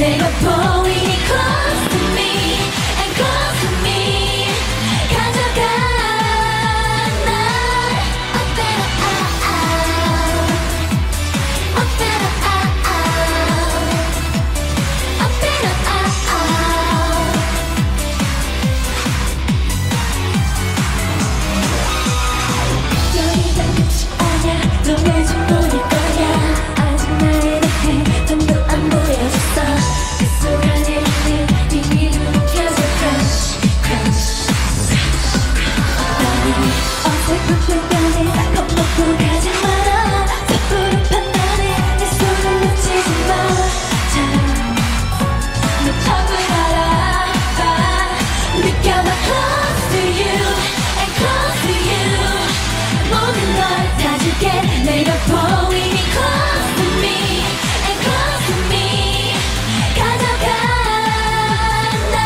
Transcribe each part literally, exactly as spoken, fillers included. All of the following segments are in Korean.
내가 보이니 close to me and close to me 가져가 날 up and out up and out up and out 여기가 끝이 아냐 너네 좀 보낼 거야 아직 나에 대해 눈도 안 보여줬어 그 순간에 있는 비밀을 켜져 crush crush 나는 어설픈 순간에 겁먹고 가지 마라 섣부른 판단에 내 손을 놓치지 마 자, 너 척을 알아봐 느껴봐 close to you and close to you 모든 걸 다 줄게 내가 보이니 close to me and close to me 가져가 날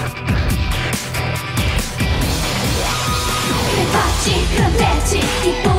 그래 봤지 그럼 됐지